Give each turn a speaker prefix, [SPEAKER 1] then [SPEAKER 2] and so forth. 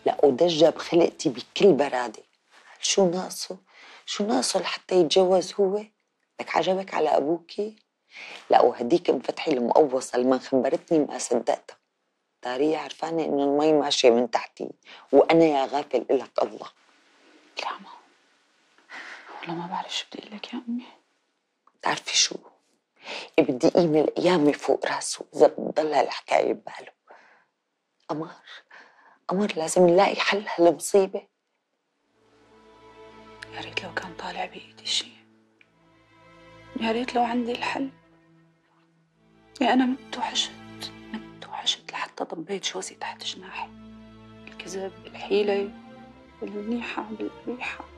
[SPEAKER 1] لا ودجى بخلقتي بكل برادة. شو ناقصه؟ شو ناقصه لحتى يتجوز هو؟ لك عجبك على أبوكي؟ لا وهديك ام فتحي المقوصة اللي ما خبرتني ما صدقتها. تارية عرفانة إنه المي ماشية من تحتي وأنا يا غافل إلك الله.
[SPEAKER 2] لا ما والله ما بعرف شو بدي أقول لك يا أمي.
[SPEAKER 1] تعرفي شو؟ بدي إيميل أيامي فوق راسه إذا بتضل هالحكاية بباله. قمر قمر لازم نلاقي حل هالمصيبة.
[SPEAKER 2] يا ريت لو كان طالع بإيدي شيء، يا ريت لو عندي الحل. يا أنا مت وحشت لحتى ضبيت جوزي تحت جناحي. الكذب، الحيلة، المنيحة بالقبيحة.